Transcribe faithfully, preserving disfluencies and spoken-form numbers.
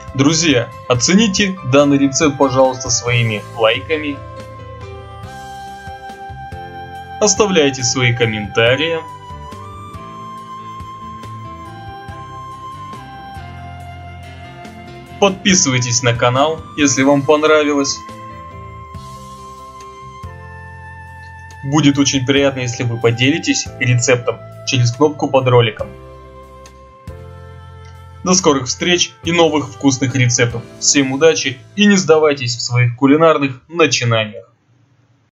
Друзья, оцените данный рецепт, пожалуйста, своими лайками. Оставляйте свои комментарии. Подписывайтесь на канал, если вам понравилось. Будет очень приятно, если вы поделитесь рецептом через кнопку под роликом. До скорых встреч и новых вкусных рецептов. Всем удачи и не сдавайтесь в своих кулинарных начинаниях.